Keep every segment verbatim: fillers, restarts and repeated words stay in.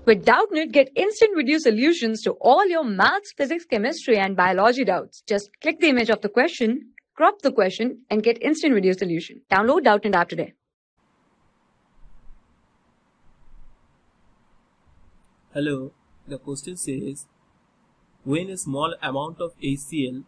With Doubtnut, get instant video solutions to all your maths, physics, chemistry, and biology doubts. Just click the image of the question, crop the question, and get instant video solution. Download Doubtnut app today. Hello, the question says, when a small amount of HCl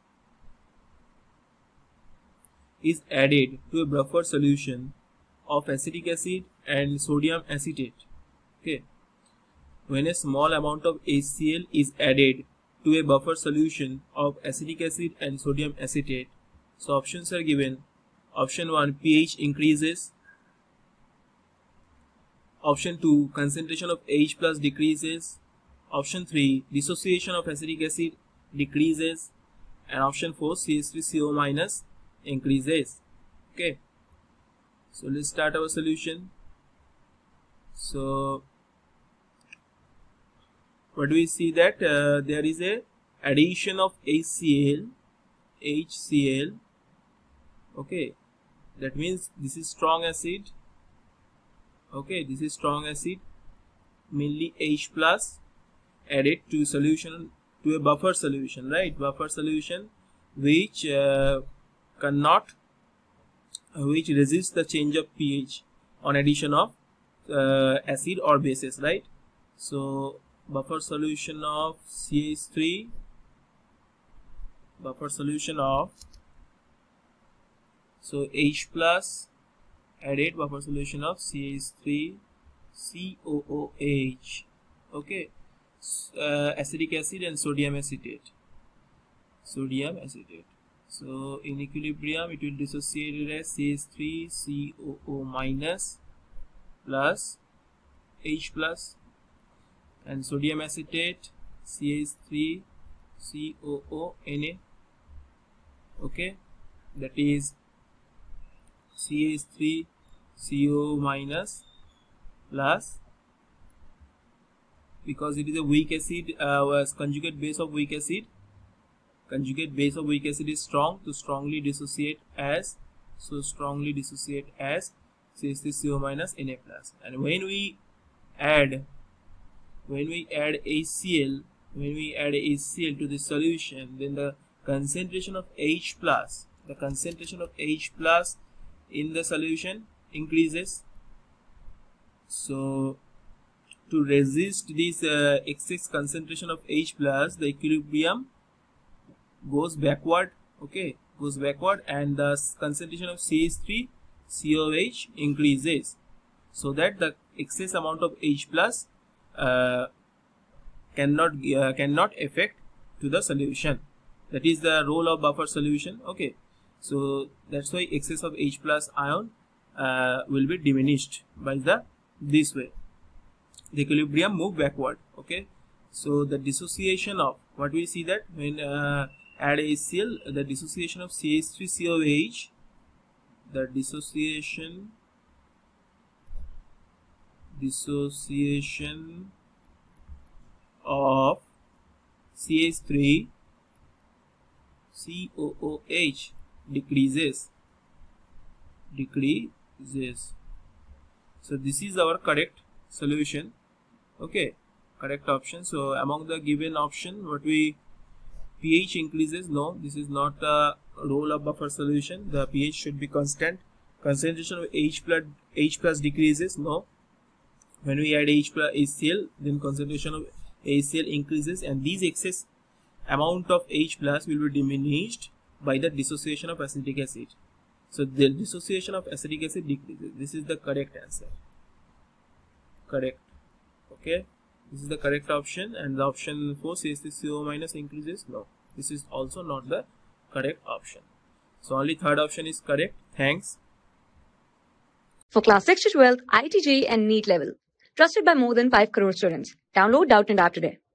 is added to a buffer solution of acetic acid and sodium acetate. Okay. When a small amount of HCl is added to a buffer solution of acetic acid and sodium acetate, so options are given. Option one, pH increases. Option two, concentration of H plus decreases. Option three, dissociation of acetic acid decreases. And option four, C H three C O minus increases. Okay. So let's start our solution. So what do we see that uh, there is a addition of HCl, HCl. Okay, that means this is strong acid. Okay, this is strong acid, mainly H plus, added to solution, to a buffer solution, right? Buffer solution which uh, cannot, uh, which resists the change of pH on addition of uh, acid or bases, right? So buffer solution of C H three, buffer solution of, so H plus added buffer solution of C H three C O O H. Okay, uh, acetic acid and sodium acetate, sodium acetate. So in equilibrium it will dissociate as C H three C O O minus plus H plus and sodium acetate C H three C O O N A. Okay, that is C H three C O minus plus, because it is a weak acid, uh, was conjugate base of weak acid. Conjugate base of weak acid is strong, to strongly dissociate as, so strongly dissociate as C H three C O minus Na plus. And when we add, when we add HCl, when we add HCl to the solution, then the concentration of H plus, the concentration of H plus in the solution increases. So to resist this uh, excess concentration of H plus, the equilibrium goes backward. Okay, goes backward, and the concentration of C H three C O H increases, so that the excess amount of H plus uh, cannot uh, cannot affect to the solution. That is the role of buffer solution. Okay, so that's why excess of H plus ion uh, will be diminished by the this way. The equilibrium move backward. Okay, so the dissociation of, what we see that when uh, add HCl, the dissociation of C H three C O H, the dissociation dissociation of C H three C O O H decreases, decreases. So this is our correct solution. Okay, correct option. So among the given option, what we, pH increases, no, this is not the role of buffer solution. The pH should be constant. Concentration of H plus H plus decreases, no. When we add H plus HCl, then concentration of HCl increases, and these excess amount of H plus will be diminished by the dissociation of acetic acid. So the dissociation of acetic acid decreases. This is the correct answer. Correct. Okay, this is the correct option. And the option four, C H three C O minus increases, no, this is also not the correct option. So only third option is correct. Thanks. For class six to twelve, I I T J E E and NEET level, trusted by more than five crore students. Download Doubtnut app today.